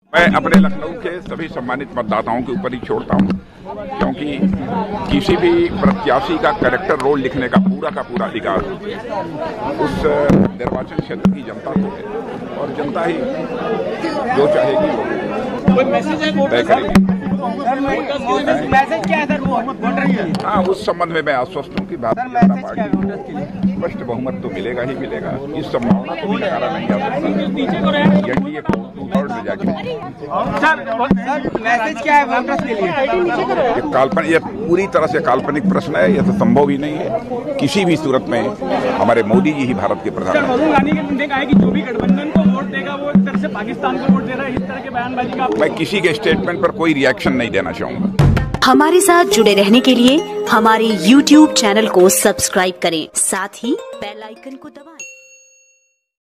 मैं अपने लखनऊ के सभी सम्मानित मतदाताओं के ऊपर ही छोड़ता हूं, क्योंकि किसी भी प्रत्याशी का कैरेक्टर रोल लिखने का पूरा अधिकार उस निर्वाचन क्षेत्र की जनता को है और जनता ही जो चाहेगी वो तय करेगी। मैसेज क्या है सर? बोल रही है। हाँ, उस संबंध में मैं आश्वस्त हूँ कि भारतीय जनता पार्टी स्पष्ट बहुमत तो मिलेगा ही मिलेगा। इस संभावना को भी नकारा नहीं जा सकता। एनडीए को 2/3 मेजॉरिटी। मैसेज क्या है वोटर्स के लिए? ये पूरी तरह से काल्पनिक प्रश्न है। यह तो संभव ही नहीं है। किसी भी सूरत में हमारे मोदी जी ही भारत के प्रधानमंत्री। ने कहा है कि जो भी गठबंधन को वोट देगा वो एक तरह से पाकिस्तान को वोट दे रहा है। इस तरह के बयानबाजी का मैं किसी के स्टेटमेंट पर कोई रिएक्शन नहीं देना चाहूंगा। हमारे साथ जुड़े रहने के लिए हमारे YouTube चैनल को सब्सक्राइब करें, साथ ही बेल आइकन को दबाएं।